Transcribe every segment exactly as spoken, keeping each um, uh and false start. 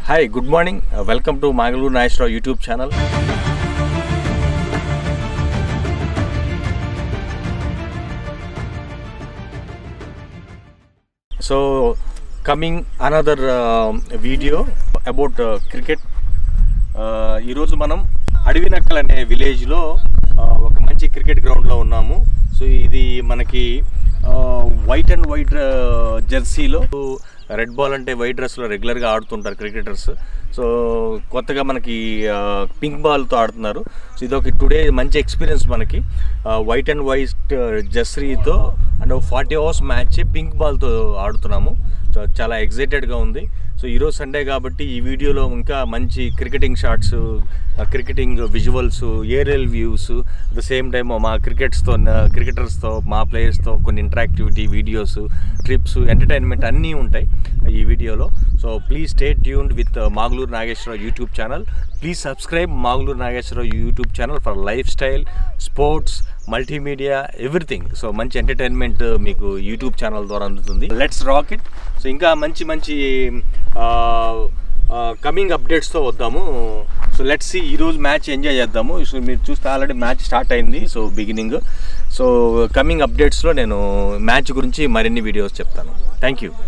Hi, good morning. Uh, welcome to Mangalore Naishra YouTube channel. So, coming another uh, video about uh, cricket. ఈ రోజు మనం అడవినక్కల్ అనే విలేజ్లో ఒక మంచి క్రికెట్ గ్రౌండ్లో ఉన్నాము. సో ఇది మనకి వైట్ అండ్ వైట్ జెర్సీలో రెడ్ బాల్ అంటే వైట్ డ్రెస్లో రెగ్యులర్గా ఆడుతుంటారు క్రికెటర్స్. సో కొత్తగా మనకి పింక్ బాల్తో ఆడుతున్నారు. సో ఇది ఒక టుడే మంచి ఎక్స్పీరియన్స్ మనకి. వైట్ అండ్ వైట్ జెర్సీతో and forty hours match pink బాల్తో ఆడుతున్నాము. సో చాలా ఎగ్జైటెడ్గా ఉంది. సో ఈరోజు సండే కాబట్టి ఈ వీడియోలో ఇంకా మంచి cricketing shots, cricketing visuals, aerial views, at the same time మా క్రికెట్స్తో క్రికెటర్స్తో మా ప్లేయర్స్తో కొన్ని ఇంటరాక్టివిటీ వీడియోస్, ట్రిప్స్, ఎంటర్టైన్మెంట్ అన్నీ ఉంటాయి ఈ వీడియోలో. So please stay tuned with Magaluru Nageswararao YouTube channel. Please subscribe Magaluru Nageswararao YouTube channel for life style, sports, multimedia, everything. So మంచి entertainment మీకు యూట్యూబ్ ఛానల్ ద్వారా అందుతుంది. Let's rock it. సో ఇంకా మంచి మంచి కమింగ్ అప్డేట్స్తో వద్దాము. సో లెట్స్ సీ ఈరోజు మ్యాచ్ ఎంజాయ్ చేద్దాము. సో మీరు చూస్తే ఆల్రెడీ మ్యాచ్ స్టార్ట్ అయింది. So beginning. సో కమింగ్ అప్డేట్స్లో నేను మ్యాచ్ గురించి మరిన్ని వీడియోస్ చెప్తాను. Thank you.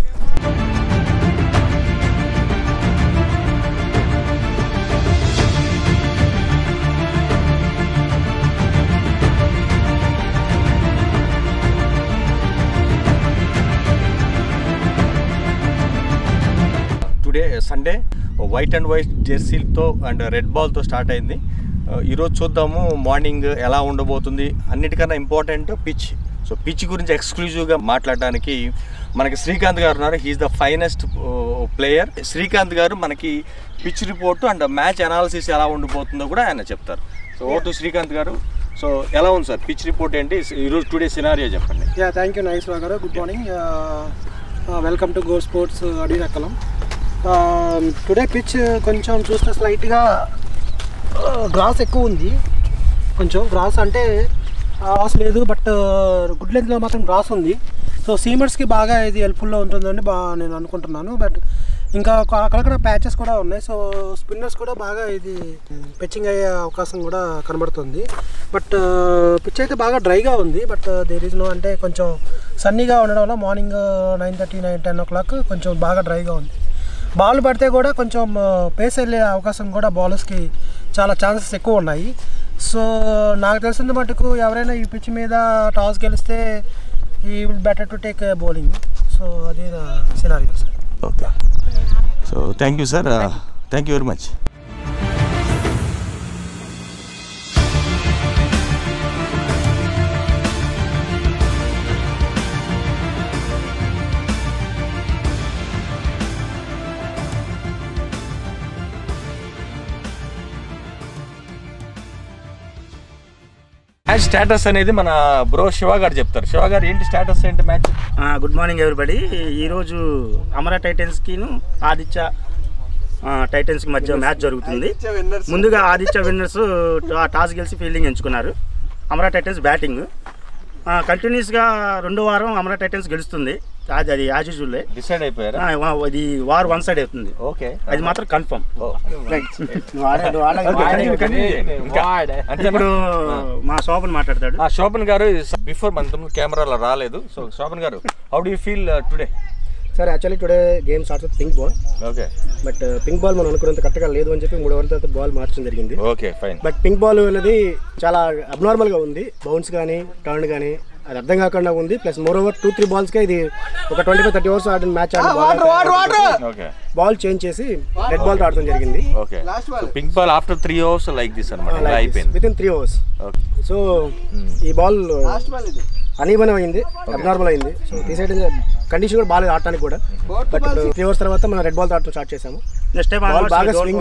Today Sunday white and white జెర్సీతో అండ్ రెడ్ బాల్తో స్టార్ట్ అయింది. ఈరోజు చూద్దాము మార్నింగ్ ఎలా ఉండబోతుంది. అన్నిటికన్నా ఇంపార్టెంట్ పిచ్. సో పిచ్ గురించి ఎక్స్క్లూజివ్గా మాట్లాడడానికి మనకి శ్రీకాంత్ గారు ఉన్నారు. He's the finest player. Srikanth గారు మనకి pitch report and match analysis ఎలా ఉండిపోతుందో కూడా ఆయన చెప్తారు. సో ఓ టు శ్రీకాంత్ గారు. సో ఎలా ఉంది సార్ పిచ్ రిపోర్ట్ ఏంటి ఈరోజు టుడే సినారియో చెప్పండి. యా థ్యాంక్ యూ నాగేశ్వరరావు గారు. Good morning. Welcome to go sports Adavinakkalam. Today pitch కొంచెం చూస్తే స్లైట్గా గ్రాస్ ఎక్కువ ఉంది. కొంచెం గ్రాస్ అంటే గ్రాస్ లేదు, బట్ గుడ్ లెంత్లో మాత్రం గ్రాస్ ఉంది. సో సీమర్స్కి బాగా ఇది హెల్ప్ఫుల్లో ఉంటుందని బాగా నేను అనుకుంటున్నాను. బట్ ఇంకా అక్కడక్కడ ప్యాచెస్ కూడా ఉన్నాయి. సో స్పిన్నర్స్ కూడా బాగా ఇది పిచ్చింగ్ అయ్యే అవకాశం కూడా కనబడుతుంది. బట్ పిచ్ అయితే బాగా డ్రైగా ఉంది. బట్ దేర్ ఈజ్ నో అంటే కొంచెం సన్నీగా ఉండడం వల్ల morning nine thirty nine ten o'clock కొంచెం బాగా డ్రైగా ఉంది. బాల్ పడితే కూడా కొంచెం పేస్ వెళ్ళే అవకాశం కూడా బౌలర్స్కి చాలా ఛాన్సెస్ ఎక్కువ ఉన్నాయి. సో నాకు తెలిసిన మటుకు ఎవరైనా ఈ పిచ్ మీద టాస్ గెలిస్తే ఈ will better to take bowling. So అది నా scenario sir. Okay. So thank you sir. Thank you very much. Match status అనేది మన బ్రో శివ గారు చెప్తారు. శివ గారు ఏంటి స్టేటస్ ఏంటి మ్యాచ్? Good morning everybody. ఈరోజు అమరా టైటన్స్కిను ఆదిత్య టైటన్స్కి మధ్య మ్యాచ్ జరుగుతుంది. ముందుగా ఆదిత్య విన్నర్స్ టాస్ గెలిచి ఫీల్డింగ్ ఎంచుకున్నారు. Amara Titans batting. కంటిన్యూస్గా రెండో వారం అమరా టైటన్స్ గెలుస్తుంది. అది అది యాజ్ యూజువల్లే డిసైడ్ అయిపోయారు. అది వార్ వన్ సైడ్ అవుతుంది. ఓకే, అది మాత్రం కన్ఫర్మ్. ఇప్పుడు మా శోభన్ మాట్లాడతాడు. శోభన్ గారు బిఫోర్ మన కెమెరాలో రాలేదు. సో శోభన్ గారు, how do you feel today? Sir actually today game start with pink ball. Okay. But pink ball మనం అనుకున్నంత కరెక్ట్గా లేదు అని చెప్పి మూడు ఓవర్ల తర్వాత బాల్ మార్చడం జరిగింది. Okay fine. But pink ball అనేది చాలా అబ్నార్మల్గా ఉంది. బౌన్స్ కానీ టర్న్ కానీ అది అర్థం కాకుండా ఉంది. Plus moreover two three బాల్స్కే ఇది ఒక ట్వంటీ ఫైవ్ థర్టీ అవర్స్ ఆడిన మ్యాచ్ ఆడిన బాల్ చేంజ్ చేసి రెడ్ బాల్ ఆడటం జరిగింది. Okay. Pink ball after three hours like this అన్నమాట అయిపోయింది within three hours. So ఈ బాల్ అనీవన్ అయింది, అబ్నార్మల్ అయింది. సో తీసేయడం కండిషన్ కూడా బాగాలేదు ఆడటానికి కూడా. బట్ త్రీ అవర్స్ తర్వాత మనం రెడ్ బాల్ ఆడటం స్టార్ట్ చేసాము. నెక్స్ట్ టైం బాగా స్వింగ్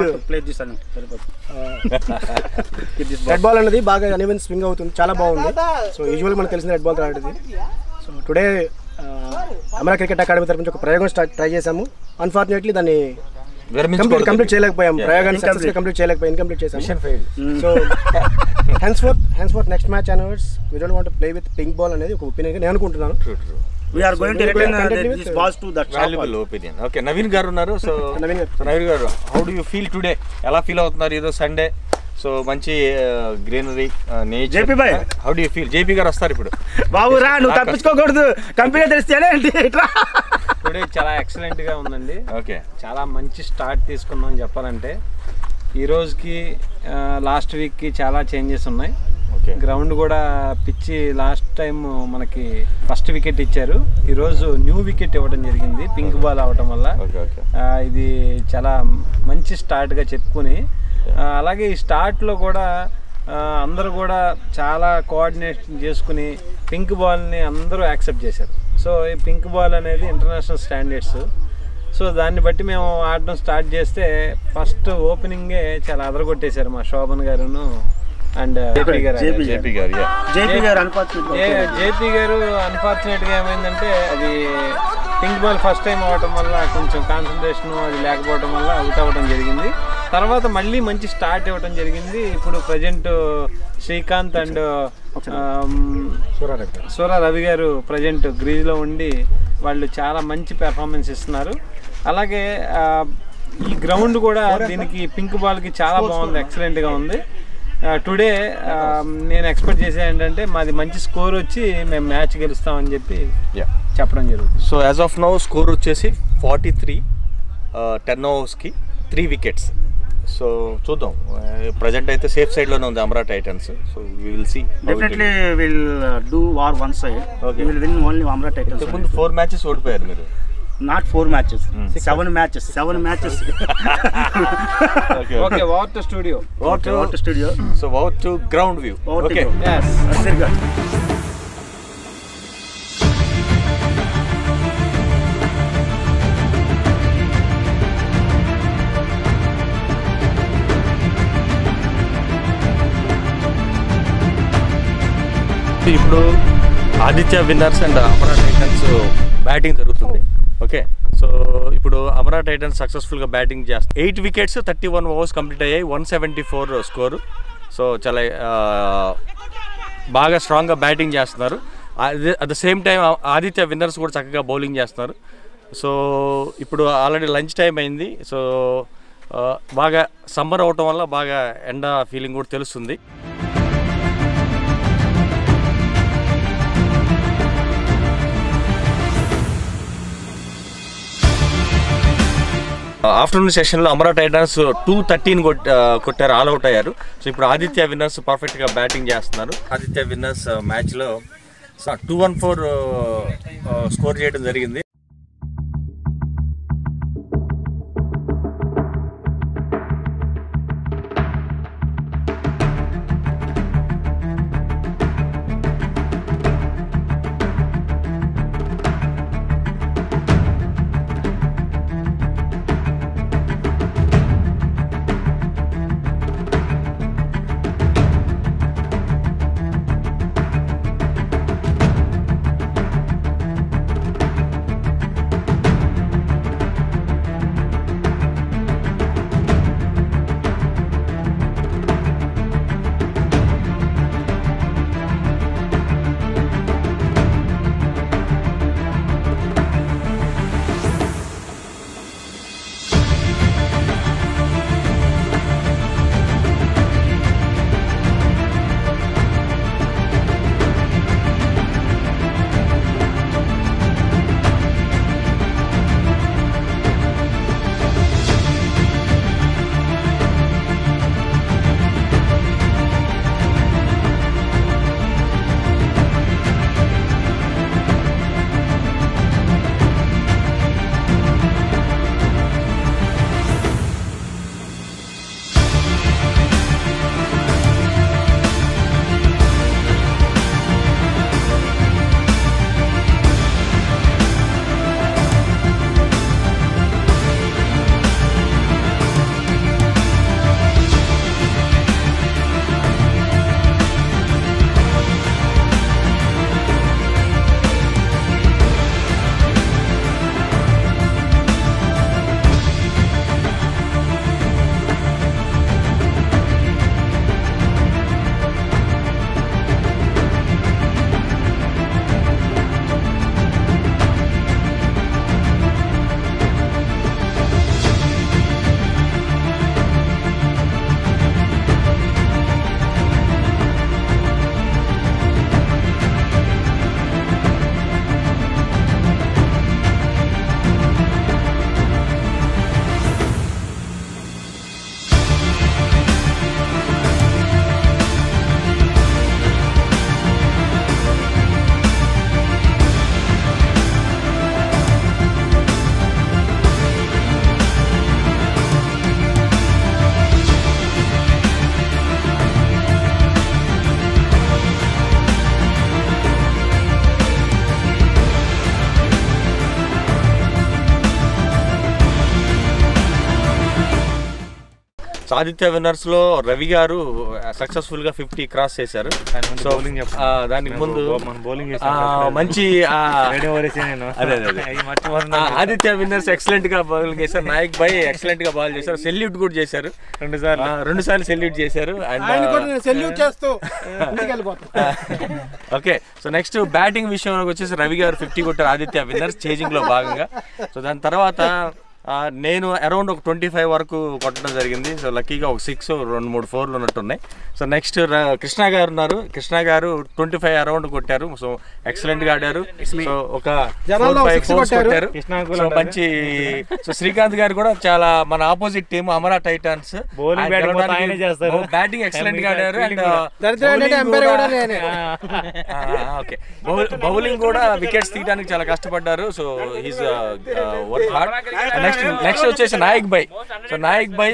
రెడ్ బాల్ అనేది బాగా అనీవెన్ స్వింగ్ అవుతుంది, చాలా బాగుంది. సో యూజువల్ మనకు తెలిసిన రెడ్ బాల్ ఆడేది. So today Amara cricket academy తరఫు నుంచి ఒక ప్రయోగం స్టార్ట్ ట్రై చేసాము. అన్ఫార్చునేట్లీ దాన్ని కంప్లీట్ చేయలేకపోయాం. ప్రయోగాన్ని సక్సెస్ఫుల్ కంప్లీట్ చేయలేకపోయాం, ఇన్కంప్లీట్ చేసాము. So henceforth henceforth next match అనవర్స్ we don't want to play with pink ball అనేది ఒక ఒపీనియన్ నేను అనుకుంటున్నాను. we are going to return uh, these balls to that shop. Valuable opinion. Okay, Naveen garu ఉన్నారు. So Naveen garu. Naveen garu, how do you feel today? ఎలా feel అవుతున్నారు ఈరోజు Sunday? So మంచి greenery nature. JP bhai, how do you feel? JP garu వస్తారు ఇప్పుడు. బాబు రా, నువ్వు తప్పించుకోకూడదు, company తెలిస్తేనే ఏంటి ఇట్లా. టుడే చాలా ఎక్సలెంట్ గా ఉందండి. ఓకే, చాలా మంచి స్టార్ట్ తీసుకున్నాం చెప్పాలంటే. ఈ రోజుకి లాస్ట్ వీక్కి చాలా చేంజెస్ ఉన్నాయి. ఓకే, గ్రౌండ్ కూడా పిచ్చి లాస్ట్ టైం మనకి ఫస్ట్ వికెట్ ఇచ్చారు, ఈరోజు న్యూ వికెట్ ఇవ్వడం జరిగింది పింక్ బాల్ అవటం వల్ల. ఓకే ఓకే, ఇది చాలా మంచి స్టార్ట్గా చెప్పుకుని, అలాగే ఈ స్టార్ట్లో కూడా అందరూ కూడా చాలా కోఆర్డినేషన్ చేసుకుని పింక్ బాల్ని అందరూ యాక్సెప్ట్ చేశారు. సో ఈ పింక్ బాల్ అనేది ఇంటర్నేషనల్ స్టాండర్డ్స్. సో దాన్ని బట్టి మేము ఆడడం స్టార్ట్ చేస్తే ఫస్ట్ ఓపెనింగే చాలా అదరగొట్టేశారు మా శోభన్ గారును and JP garu. JP garu JP garu unfortunate JP garu అన్ఫార్చునేట్గా ఏమైందంటే, అది పింక్ బాల్ ఫస్ట్ టైం అవ్వటం వల్ల కొంచెం కాన్సన్ట్రేషన్ అది లేకపోవడం వల్ల అవుట్ అవ్వడం జరిగింది. తర్వాత మళ్ళీ మంచి స్టార్ట్ ఇవ్వడం జరిగింది. ఇప్పుడు present Srikanth and Sura Ravi garu present గ్రీజ్లో ఉండి వాళ్ళు చాలా మంచి పెర్ఫార్మెన్స్ ఇస్తున్నారు. అలాగే ఈ గ్రౌండ్ కూడా దీనికి పింక్ బాల్కి చాలా బాగుంది, ఎక్సలెంట్గా ఉంది. టుడే నేను ఎక్స్పెక్ట్ చేసే ఏంటంటే మాది మంచి స్కోర్ వచ్చి మేము మ్యాచ్ గెలుస్తామని చెప్పి చెప్పడం జరుగుతుంది. So as of now score వచ్చేసి ఫార్టీ త్రీ టెన్ ఓవర్స్కి త్రీ వికెట్స్. సో చూద్దాం, ప్రజెంట్ అయితే సేఫ్ సైడ్లోనే ఉంది Amara Titans. So we will see. Definitely will do war one side. Okay. Will win only Amara Titans. ముందు ఫోర్ మ్యాచెస్ ఓడిపోయారు మీరు. Not four matches, seven matches seven matches okay, over to studio. Over over to studio. So over to ground view. Okay, yes very good. ఇప్పుడు Aditya Winners and Amara Titans batting జరుగుతుంది. Okay, so ఇప్పుడు Amara Titans సక్సెస్ఫుల్గా batting చేస్తారు. Eight wickets thirty one overs complete అయ్యాయి, one seventy four score. So చాలా బాగా స్ట్రాంగ్గా batting చేస్తున్నారు. At the same time Aditya Winners కూడా చక్కగా బౌలింగ్ చేస్తున్నారు. సో ఇప్పుడు ఆల్రెడీ లంచ్ టైం అయింది. సో బాగా సమ్మర్ అవటం వల్ల బాగా ఎండ ఫీలింగ్ కూడా తెలుస్తుంది. ఆఫ్టర్నూన్ సెషన్లో అమరా టైటన్స్ టూ థర్టీన్ కొట్టారు, ఆల్ అవుట్ అయ్యారు. సో ఇప్పుడు ఆదిత్య విన్నర్స్ పర్ఫెక్ట్గా బ్యాటింగ్ చేస్తున్నారు. ఆదిత్య విన్నర్స్ మ్యాచ్లో టూ వన్ ఫోర్ స్కోర్ చేయడం జరిగింది. ఆదిత్య విన్నర్స్ లో రవి గారు సక్సెస్ఫుల్ గా ఫిఫ్టీ క్రాస్ చేశారు. సో దానికి ముందు మంచి ఆదిత్య విన్నర్స్ ఎక్సలెంట్ గా బౌలింగ్ చేశారు. నాయక్ భాయ్ ఎక్సలెంట్ గా బాల్ చేశారు. సెల్యూట్ కూడా చేశారు రెండు సార్లు రెండు సార్లు సెల్యూట్ చేశారు. ఓకే, సో నెక్స్ట్ బ్యాటింగ్ విషయంలోకి వచ్చేసి రవి గారు ఫిఫ్టీ కొట్టారు ఆదిత్య విన్నర్స్ చేజింగ్ లో భాగంగా. సో దాని తర్వాత నేను అరౌండ్ ఒక ట్వంటీ ఫైవ్ వరకు కొట్టడం జరిగింది. సో లక్కీగా ఒక సిక్స్ రెండు మూడు ఫోర్లు ఉన్నట్టున్నాయి. సో నెక్స్ట్ కృష్ణ గారు ఉన్నారు. Krishna garu twenty five around కొట్టారు. సో ఎక్సలెంట్ గా ఆడారు. సో ఒక కొట్టారు. సో మంచి సో శ్రీకాంత్ గారు కూడా చాలా మన opposite team Amara Titans batting excellent గా ఆడారు. అండ్ ఓకే బౌలింగ్ కూడా వికెట్స్ తీయడానికి చాలా కష్టపడ్డారు. So he's work hard. Next next వచ్చేసి నాయక్ భాయ్. సో నాయక్ భాయ్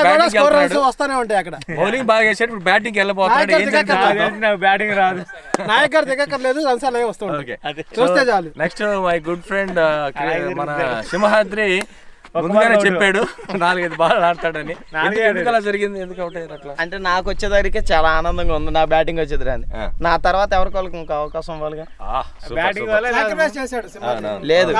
బౌలింగ్ బాగా చేశాడు. ఇప్పుడు బ్యాటింగ్ వెళ్ళిపోతున్నాడు. బ్యాటింగ్ రాదు. నాయక్ గారు దిగక్కర్లేదు, వస్తాయి. నెక్స్ట్ మై గుడ్ ఫ్రెండ్ మన సింహాద్రి ముందుగానే చెప్పాడు నాలుగైదు బాల్ ఆడతాడని. ఎందుకు అలా జరిగింది? ఎందుకు అవుట్ అయ్యారు అట్లా? అంటే నాకు వచ్చేదానికి చాలా ఆనందంగా ఉంది నా బ్యాటింగ్ వచ్చేదాన్ని. నా తర్వాత ఎవరికోళ్ళకి ఇంకా అవకాశం ఇవ్వాలిగా. లేదు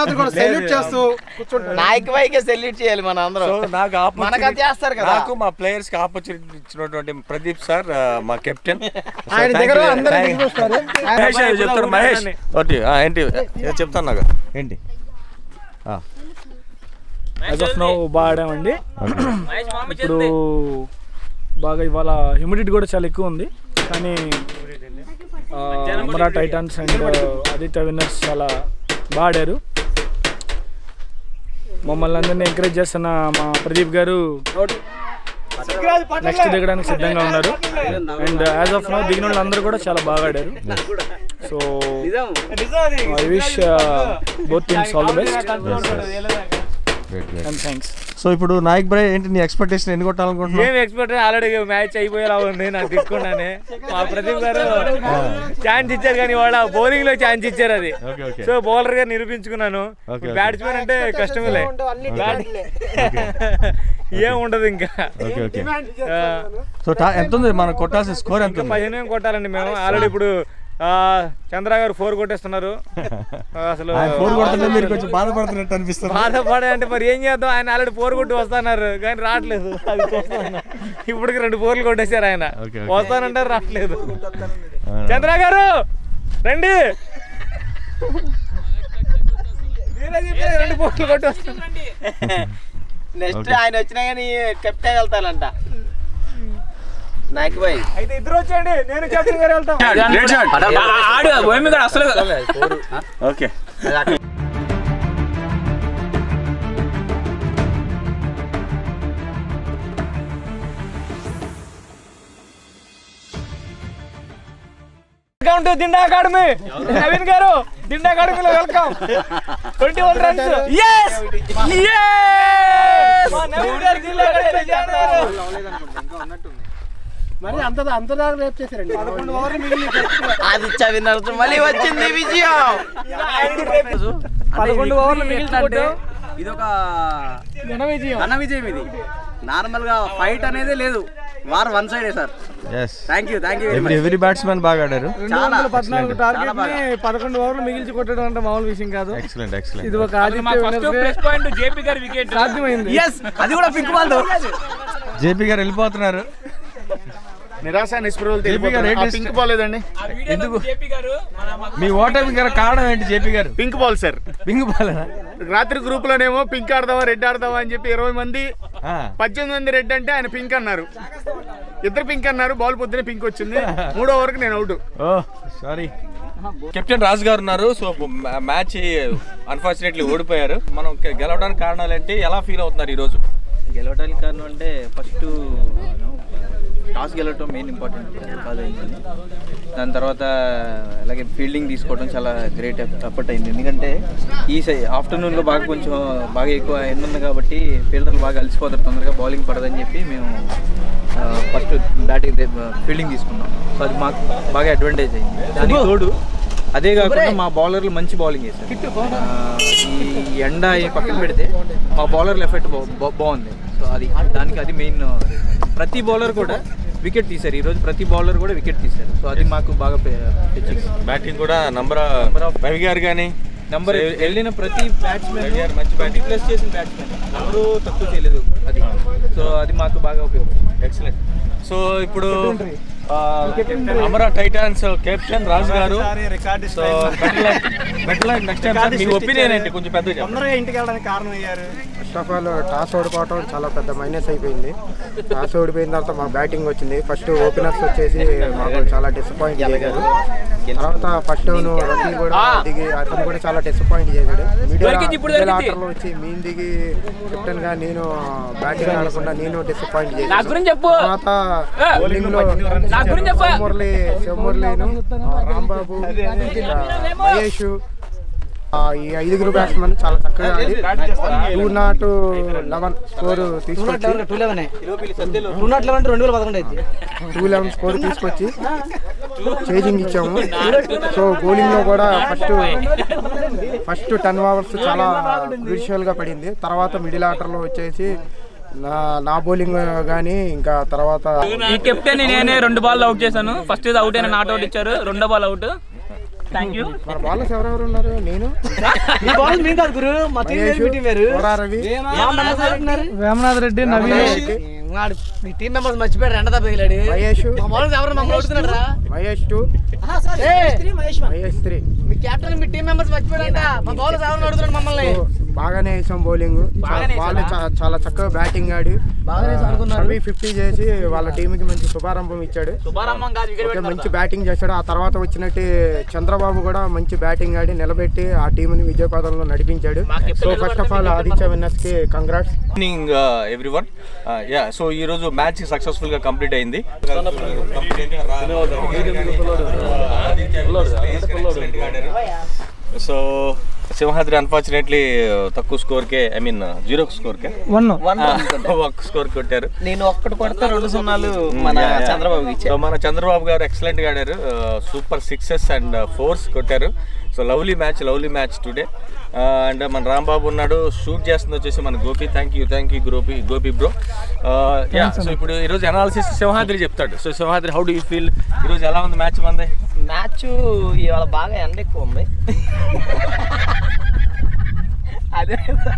నాయక్ వైకే సెల్యూట్ చేయాలి మన అందరం. నాకు మనకు అది చేస్తారు కదా. నాకు మా ప్లేయర్స్ కి ఆపర్చునిటీ ఇచ్చినటువంటి ప్రదీప్ సార్ మా కెప్టెన్ చెప్తారు. మహేష్ ఏంటి చెప్తాను నాకు ఏంటి యాజ్ ఆఫ్ నౌ బాగా ఆడామండి. ఇప్పుడు బాగా ఇవాళ హ్యూమిడిటీ కూడా చాలా ఎక్కువ ఉంది. కానీ Amara Titans and Aditya winners చాలా బాగా ఆడారు. మమ్మల్ని అందరినీ ఎంకరేజ్ చేస్తున్న మా ప్రదీప్ గారు నెక్స్ట్ దిగడానికి సిద్ధంగా ఉన్నారు. అండ్ యాజ్ ఆఫ్ నౌ దిగిన వాళ్ళు అందరూ కూడా చాలా బాగా ఆడారు. So I wish both teams all the best. So ఇప్పుడు నాయక్ భాయ్ ఏంటి నీ ఎక్స్పెక్టేషన్ ఎన్ని కొట్టాలనుకుంటున్నావు? ఏం ఎక్స్పెక్ట్ ఆల్రెడీ మ్యాచ్ అయిపోయేలా ఉంది నాకు దిక్కుండానే. మా ప్రదీప్ గారు ఛాన్స్ ఇచ్చారు కానీ వాళ్ళ బౌలింగ్ లో ఛాన్స్ ఇచ్చారు. అది సో బౌలర్ గా నిరూపించుకున్నాను. బ్యాట్స్మెన్ అంటే కష్టమేలే, ఏం ఉండదు ఇంకా. సో ఎంత ఉంది మన కొట్టాల్సిన స్కోర్? ఎంత? పదిహేను కొట్టాలండి మేము. ఆల్రెడీ ఇప్పుడు చంద్ర గారు ఫోర్ కొట్టేస్తున్నారు. అసలు బాధపడుతున్నట్టు అనిపిస్తుంది. బాధపడే అంటే మరి ఏం చేద్దాం, ఆయన ఆల్రెడీ ఫోర్ కొట్టి వస్తున్నారు కానీ రావట్లేదు. అది ఇప్పటికి రెండు ఫోర్లు కొట్టేశారు ఆయన. వస్తానంటారు, రావట్లేదు. చంద్ర గారు రండి, రెండు ఫోర్లు కొట్టి వస్తున్నారు. నెక్స్ట్ ఆయన వచ్చినా కానీ కెప్టెన్ వెళ్తానంట నాయక్ భాయ్. అయితే ఇద్దరు వచ్చేయండి, నేను కెప్టెన్ గారు వెళ్తాం. Okay welcome to Dinda Academy. Naveen garu Dinda అకాడమీలో welcome. Twenty one runs. yes yes Naveen garu Dinda అకాడమీలో జాయిన్ అయ్యారు. మరి అంత అంతదా రేప్ చేశారండి. ఆదిత్య విన్నర్స్ మళ్ళీ వచ్చింది విజయం. పదకొండు ఓవర్లు మిగిలితే ఇది ఒక ఘన విజయం. ఘన విజయం. ఇది నార్మల్ గా ఫైట్ అనేది లేదు, వార్ వన్ సైడే sir. Thank you thank you every batsmen బాగా ఆడారు. రెండు వందల పద్నాలుగు టార్గెట్ ని పదకొండు ఓవర్లు మిగిల్చి కొట్టడం అంటే మామూలు విషయం కాదు. Excellent excellent. ఇది ఒక జేపీ గారి వికెట్ సాధ్యమైంది. అది కూడా పింక్ బాల్. జేపీ గారు వెళ్ళిపోతున్నారు. నిరాశ నిస్పృహలు పింక్ బాల్ లేదండి. ఎందుకు మీ ఓటమి గారు కారణం ఏంటి? JP garu pink ball sir. Pink ball రాత్రి గ్రూప్ లోనేమో పింక్ ఆడదామా రెడ్ ఆడదామా అని చెప్పి ఇరవై మంది పద్దెనిమిది మంది రెడ్ అంటే ఆయన పింక్ అన్నారు. ఇద్దరు పింక్ అన్నారు. బాల్ పొద్దునే పింక్ వచ్చింది. మూడో ఓవర్కి నేను అవుట్. సారీ. కెప్టెన్ రాజు గారు ఉన్నారు. సో మ్యాచ్ అన్ఫార్చునేట్లీ ఓడిపోయారు. మనం గెలవడానికి కారణాలు ఏంటి, ఎలా ఫీల్ అవుతున్నారు ఈ రోజు? గెలవడానికి కారణం అంటే ఫస్ట్ టాస్ గెలవటం మెయిన్ ఇంపార్టెంట్ కాదైంది. దాని తర్వాత అలాగే ఫీల్డింగ్ తీసుకోవడం చాలా గ్రేట్ ఎఫర్ట్ అయింది. ఎందుకంటే ఈ ఆఫ్టర్నూన్లో బాగా కొంచెం బాగా ఎక్కువ ఎండ ఉంది కాబట్టి ఫీల్డర్లు బాగా అలసిపోతారు, తొందరగా బౌలింగ్ పడదని చెప్పి మేము ఫస్ట్ బ్యాటింగ్ ఫీల్డింగ్ తీసుకున్నాం. సో అది మాకు బాగా అడ్వాంటేజ్ అయింది. దానికి తోడు అదే కాకుండా మా బౌలర్లు మంచి బౌలింగ్ చేశారు. ఈ ఎండ పక్కన పెడితే మా బౌలర్ల ఎఫెక్ట్ బాగుంది. సో సో అది దానికి అది మెయిన్. ప్రతి బౌలర్ కూడా వికెట్ తీశారు ఈరోజు, ప్రతి బౌలర్ కూడా వికెట్ తీశారు. సో అది మాకు బాగా బ్యాటింగ్ కూడా నంబర్ రవి గారు కానీ నంబర్ వెళ్ళిన ప్రతి బ్యాట్స్మెన్ మంచి బ్యాటింగ్ ప్లస్ చేసిన బ్యాట్స్మెన్ ఎవరు తక్కువ చేయలేదు అది. సో అది మాకు బాగా ఉపయోగం. ఎక్సలెంట్. సో ఇప్పుడు Amara Titans captain Raju garu, so better like next time sir, మీ ఒపీనియన్ ఏంటి? కొంచెం పెద్దగా తొందరగా ఇంటికి వెళ్ళడానికి కారణం అయ్యారు. ఫస్ట్ ఆఫ్ ఆల్ టాస్ ఓడిపోవడం చాలా పెద్ద మైనస్ అయిపోయింది. టాస్ ఓడిపోయిన తర్వాత మా బ్యాటింగ్ వచ్చింది. ఫస్ట్ ఓపెనర్స్ వచ్చేసి మాకు చాలా డిసప్పాయింట్ చేశారు. తర్వాత ఫస్ట్ రఫీ కూడా దిగి అతను కూడా చాలా డిసప్పాయింట్ చేశాడు. మిడిల్ ఆటర్లో వచ్చి మేము దిగి కెప్టెన్ గా నేను బ్యాటింగ్ ఆడకుండా నేను డిసప్పాయింట్ చేశాను. తర్వాత బౌలింగ్ లో శివమురళి శివమురళిను రాంబాబు మహేష్ ఈ ఐదుగురు బ్యాట్స్మెన్ చాలా చక్కగా ఆడి టూ నాట్ లెవెన్ స్కోర్ తీసుకొచ్చి two eleven two not eleven రెండు వేల పదకొండు అయితే టూ లెవెన్ స్కోర్ తీసుకొచ్చి చేజింగ్ ఇచ్చాము. సో బౌలింగ్ లో కూడా ఫస్ట్ ఫస్ట్ టెన్ ఓవర్స్ చాలా క్రూషియల్ గా పడింది. తర్వాత మిడిల్ ఆర్డర్ లో వచ్చేసి నా నా బౌలింగ్ కానీ ఇంకా తర్వాత ఈ కెప్టెన్ నేనే రెండు బాల్ అవుట్ చేశాను. ఫస్ట్ ఇది అవుట్ అయినా నాట్ అవుట్ ఇచ్చారు, రెండో బాల్ అవుట్. Thank you. మన బాలర్స్ ఎవరెవరు ఉన్నారు? నేను వేమనాథ్ రెడ్డి, నవీన్, మీ టీం మెంబర్స్ మర్చిపోయారు. ఎండ తగ్గలాడు మహేష్ ఎవరు మమ్మల్ని అవుతున్నాడు రా మహేష్ టూ మహేష్ త్రీ మీ కెప్టెన్ మీ టీం మెంబర్స్ మర్చిపోయారంట. మా బౌలర్స్ ఎవరు అడుగుతున్నాడు మమ్మల్ని. బాగానే వేసాం బౌలింగ్. వాళ్ళు చాలా చక్కగా బ్యాటింగ్ ఆడి రవి ఫిఫ్టీ చేసి వాళ్ళ టీంకి మంచి శుభారంభం ఇచ్చాడు. మంచి బ్యాటింగ్ చేశాడు. ఆ తర్వాత వచ్చినట్టు చంద్రబాబు కూడా మంచి బ్యాటింగ్ ఆడి నిలబెట్టి ఆ టీంని విజయపథంలో నడిపించాడు. So first of all Aditya Winners కి కంగ్రాట్స్. ఎవ్రీవన్. యా, సో ఈ రోజు మ్యాచ్ సక్సెస్ఫుల్ గా కంప్లీట్ అయింది. సో సింహాద్రి అన్ఫార్చునేట్లీ తక్కువ స్కోర్ కే ఐ మీన్ జీరో స్కోర్ కే వన్ ఒక్క స్కోర్ కొట్టారు. నేను ఒక్కటి కొడితే రెండు సున్నాలు మన చంద్రబాబు ఇచ్చారు. సో మన చంద్రబాబు గారు ఎక్సలెంట్ గా ఆడారు. సూపర్ సిక్సెస్ అండ్ ఫోర్స్ కొట్టారు. So lovely match lovely match today. And మన రాంబాబు ఉన్నాడు, షూట్ చేస్తుంది వచ్చేసి మన Gopi. Thank you thank you Gopi Gopi bro. Yeah, so ఇప్పుడు ఈరోజు అనాలిసిస్ సింహాద్రి చెప్తాడు. So Simhadri, how do you feel? ఈరోజు ఎలా ఉంది మ్యాచ్? మంది మ్యాచ్ ఇవాళ బాగా ఎండ ఎక్కువ ఉంది. అదే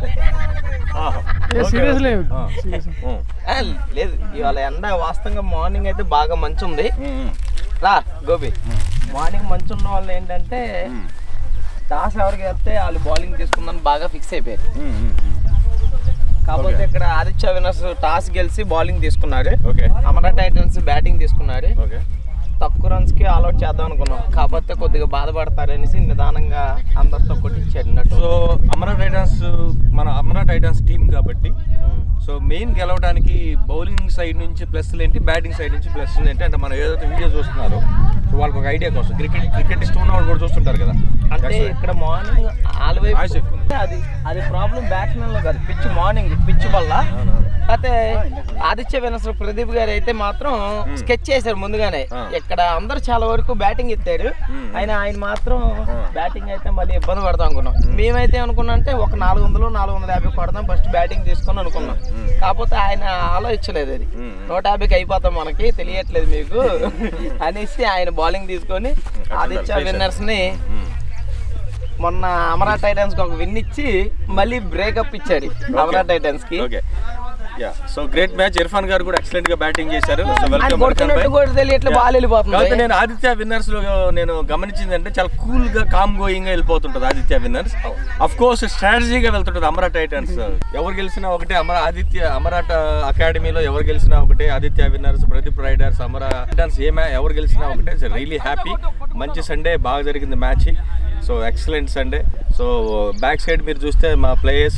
లేదు, ఇవాళ ఎండ వాస్తవంగా మార్నింగ్ అయితే బాగా మంచి ఉంది. రా గోపి, మార్నింగ్ మంచి ఉన్న వాళ్ళు ఏంటంటే టాస్ ఎవరికి వెళ్తే వాళ్ళు బౌలింగ్ తీసుకుందని బాగా ఫిక్స్ అయిపోయారు. కాకపోతే ఇక్కడ ఆదిత్య విన్నర్స్ టాస్ గెలిచి బౌలింగ్ తీసుకున్నారు, అమరా టైటన్స్ బ్యాటింగ్ తీసుకున్నారు. తక్కువ రన్స్ కి ఆల్అౌట్ చేద్దాం అనుకున్నాం, కాకపోతే కొద్దిగా బాధపడతారనేసి నిదానంగా అందరితో కొట్టించాడు. సో అమరా టైటన్స్ మన అమరా టైటన్స్ టీమ్ కాబట్టి సో మెయిన్ గెలవడానికి బౌలింగ్ సైడ్ నుంచి ప్లస్లు ఏంటి, బ్యాటింగ్ సైడ్ నుంచి ప్లస్లు ఏంటి అంటే మనం ఏదైతే వీడియో చూస్తున్నారో సో వాళ్ళకి ఒక ఐడియా కోసం క్రికెట్ క్రికెట్ ఇష్టం ఉన్న వాళ్ళు కూడా చూస్తుంటారు కదా. అంటే ఇక్కడ మార్నింగ్ ఆల్వైపు అది అది ప్రాబ్లం బ్యాట్స్మెన్ లో కాదు, పిచ్ మార్నింగ్ పిచ్ వల్ల. అయితే ఆదిత్య విన్నర్స్ ప్రదీప్ గారు అయితే మాత్రం స్కెచ్ చేశారు ముందుగానే. ఇక్కడ అందరు చాలా వరకు బ్యాటింగ్ ఎత్తారు, ఆయన ఆయన మాత్రం బ్యాటింగ్ అయితే మళ్ళీ ఇబ్బంది పడతాం అనుకున్నాం. మేమైతే అనుకున్నాం అంటే ఒక నాలుగు వందలు నాలుగు వందల యాభై కొడదాం ఫస్ట్ బ్యాటింగ్ తీసుకొని అనుకున్నాం. కాకపోతే ఆయన ఆలోచించలేదు, అది నూట యాభైకి అయిపోతాం మనకి తెలియట్లేదు మీకు అనేసి ఆయన బౌలింగ్ తీసుకొని ఆదిత్య విన్నర్స్ ని మొన్న అమరా టైటన్స్ కి ఒక విన్ ఇచ్చి మళ్ళీ బ్రేకప్ ఇచ్చారు అమరా టైటన్స్ కి. So great match. ఇర్ఫాన్ గారు కూడా ఎక్సలెంట్ గా బ్యాటింగ్ చేశారు. నేను ఆదిత్య విన్నర్స్ లో నేను గమనించింది అంటే చాలా కూల్ గా కామ్ గోయింగ్ గా వెళ్ళిపోతుంటది ఆదిత్య విన్నర్స్. అఫ్ కోర్స్ స్ట్రాటజీగా వెళ్తుంటది అమరా టైటన్స్. ఎవరు గెలిచినా ఒకటే, అమరా ఆదిత్య అమరా అకాడమీలో ఎవరు గెలిచినా ఒకటే, Aditya Winners Pradeep Riders Amara Titans ఏ మ్యాచ్ ఎవరు గెలిచినా ఒకటే. Really happy. మంచి సండే, బాగా జరిగింది match. So excellent Sunday. So back side మీరు చూస్తే మా ప్లేయర్స్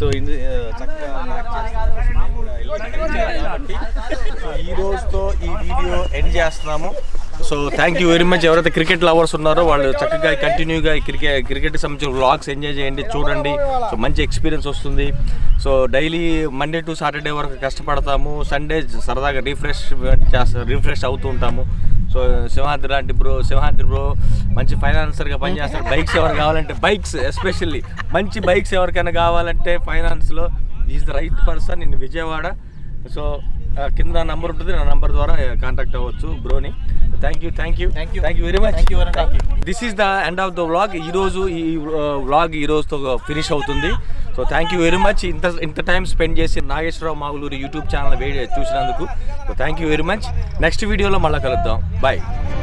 ఈ రోజుతో ఈ వీడియో ఎండ్ చేస్తున్నాము. So thank you very much. ఎవరైతే క్రికెట్ లవర్స్ ఉన్నారో వాళ్ళు చక్కగా కంటిన్యూగా క్రికెట్ క్రికెట్కి సంబంధించిన వ్లాగ్స్ ఎంజాయ్ చేయండి, చూడండి. సో మంచి ఎక్స్పీరియన్స్ వస్తుంది. So daily Monday to Saturday వరకు కష్టపడతాము, సండే సరదాగా రిఫ్రెష్ చేస్తా రిఫ్రెష్ అవుతూ ఉంటాము. సో సింహాద్రి లాంటి బ్రో సింహాద్రి బ్రో మంచి ఫైనాన్సర్గా పనిచేస్తారు. బైక్స్ ఎవరు కావాలంటే బైక్స్ ఎస్పెషల్లీ మంచి బైక్స్ ఎవరికైనా కావాలంటే ఫైనాన్స్లో is the right person in Vijayawada. So కింద నంబర్ ఉంటుంది, నా నంబర్ ద్వారా కాంటాక్ట్ అవ్వచ్చు బ్రోని. Thank you thank you thank you thank you very much. This is the end of the vlog. ఈరోజు ఈ వ్లాగ్ ఈ రోజుతో ఫినిష్ అవుతుంది. So thank you very much ఇంత ఇంత టైం స్పెండ్ చేసి Nageswararao Maguluru YouTube channel video చూసినందుకు. So thank you very much. Next వీడియోలో మళ్ళీ కలుద్దాం. బాయ్.